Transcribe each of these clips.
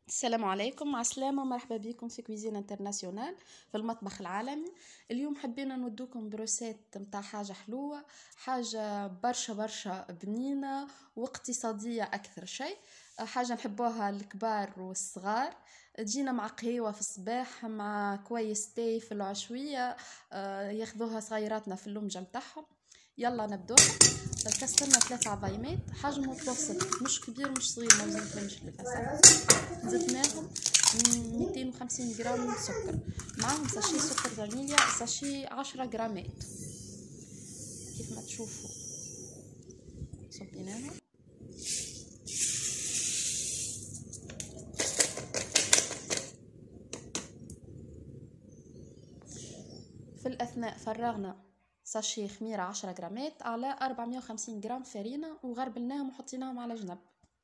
السلام عليكم، عسلامة، مرحبا بكم في كويزين انترناسيونال في المطبخ العالمي. اليوم حبينا نودوكم بروسيت متاع حاجة حلوة، حاجة برشا برشا بنينة واقتصادية أكثر شيء، حاجة نحبوها الكبار والصغار. تجينا مع قهيوة في الصباح، مع كويس تاي في العشوية، ياخذوها صغيراتنا في اللمجة متاعهم. يلا نبدوها. كسرنا 3 عظيمات، حجم متوسط، مش كبير مش صغير، ما وزنتهمش للأسف. زدناهم 250 جرام سكر، معاهم ساشي سكر فانيليا، ساشي 10 جرامات كيف ما تشوفوا. صبيناهم. في الأثناء فرغنا ساشي خميرة 10 جرامات على 450 جرام فرينة وغربلناهم وحطيناهم على جنب.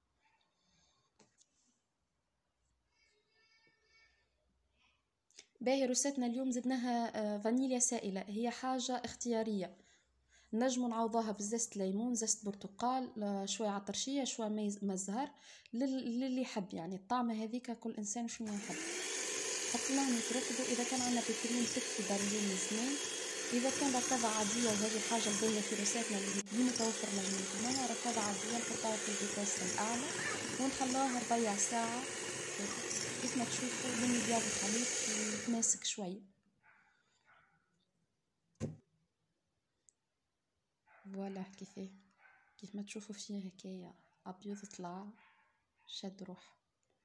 باهي، روساتنا اليوم زدناها فانيليا سائلة، هي حاجة اختيارية، نجمو نعوضوها بزيت ليمون، زيت برتقال، شوية عطرشية، شوية مزهر، للي يحب يعني الطعمة هذيك، كل إنسان شنو يحب. حطيناهم يتركبوا. إذا كان عندنا بيترين تكفي دارجين زمان، إذا كان ركبة عادية وهذه الحاجة الباهية في روساتنا اللي ديما متوفر نجمو نكونوها ركبة عادية، نحطوها في الفيتاس الأعلى ونخلوها ربيع ساعة كيف ما تشوفوا لين يبيض الخليط ويتماسك شوية. فوالا كيف ما تشوفوا فيه هكايا أبيض طلع شد روح.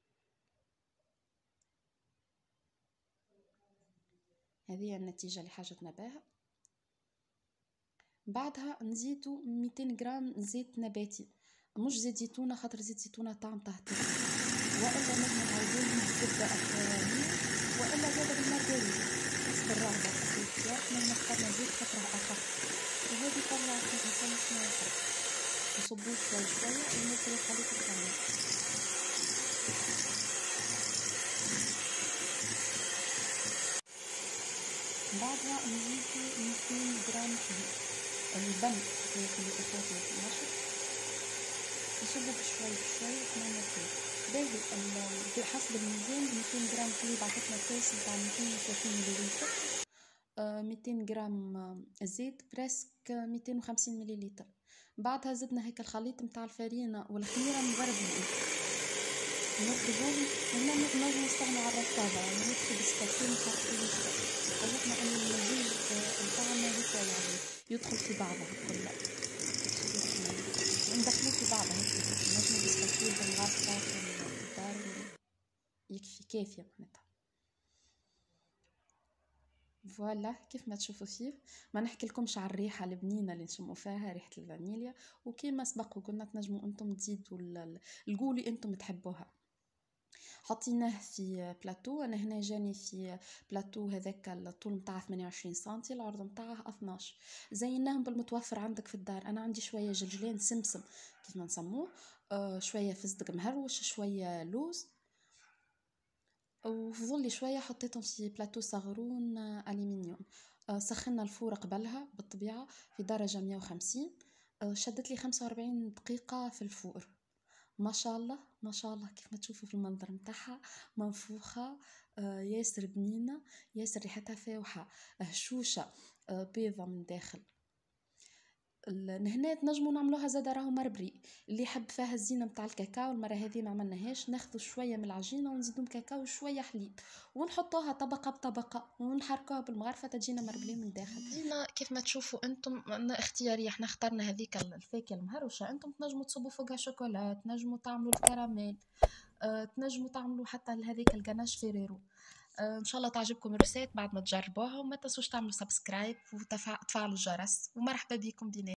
هذه النتيجة اللي حاجتنا بها. بعدها نزيدو 200 جرام زيت نباتي، مش زيت زيتونة، خاطر زيت زيتونة طعم تهتر، وإلا نجم نعوضوه بالزبدة الحيوانية، وإلا زادة بالمارغريت حسب الرغبة حسب الاختيار. نحنا اخترنا زيت خاطره أخف، وهذه طلع الإنسان شنو يحب. نصبوه شوي شوية وننزلو الخليط بتاعنا. بعدها نزيدو 200 جرام البن اللي تحطوه في النشر، نصبو بشوي بشوي ونعمل فيه. باهي بحسب الميزان 200 جرام حليب عطتنا كاس متاع 230 مليلتر، 200 جرام زيت بريسك 250 مليلتر. بعدها زدنا هيك الخليط متاع الفرينة والخميرة مغربلين نركبوهم. هنا نجم نستغنوا على الركابة، يعني ندخل بسكاكين نخرطوه شوي، وجدنا ان المزيج متاعنا هيك يعني يدخل في بعضه كله، ندخلوه في بعضه هيك، نجم بسكاكين بالغرفة في الدار يكفي كافية معناتها. فوالا كيف ما تشوفوا فيه. ما نحكي لكمش على الريحه البنينه اللي نشموا فيها، ريحه الفانيليا. وكيما سبق وقلنا تنجموا انتم تزيدوا القولي انتم تحبوها. حطيناه في بلاتو، انا هنا جاني في بلاتو هذاك الطول متاعه 28 سنتي، العرض متاعه 12. زيناهم بالمتوفر عندك في الدار. انا عندي شويه جلجلان سمسم كيف ما نسموه، شويه فستق مهروش، شويه لوز، وفضل لي شويه حطيتهم في بلاتو صغرون الومنيوم. سخنا الفور قبلها بالطبيعه في درجه 150، شدت لي 45 دقيقه في الفور. ما شاء الله ما شاء الله، كيف ما تشوفوا في المنظر متاعها منفوخه، ياسر بنينه، ياسر ريحتها فاوحه، هشوشه، بيضه من داخل. هنا تنجموا نعملوها زاده راهو مربري، اللي يحب فيها الزينه متاع الكاكاو. المره هذه ما عملناهاش، ناخذ شويه من العجينه ونزيدهم كاكاو وشويه حليب ونحطوها طبقه بطبقه ونحركوها بالمغرفه تجينا مربلين من داخل. ديما كيف ما تشوفوا انتم اختياريه، احنا اخترنا هذيك الفاكهه المهروشه، انتم تنجموا تصبوا فوقها شوكولا، تنجموا تعملوا الكراميل، تنجموا تعملوا حتى هذيك الجناش فيريرو. ان شاء الله تعجبكم الرسالة بعد ما تجربوها، وما تنسوش تعملوا سبسكرايب وتفعلوا الجرس، ومرحبا بكم بنا.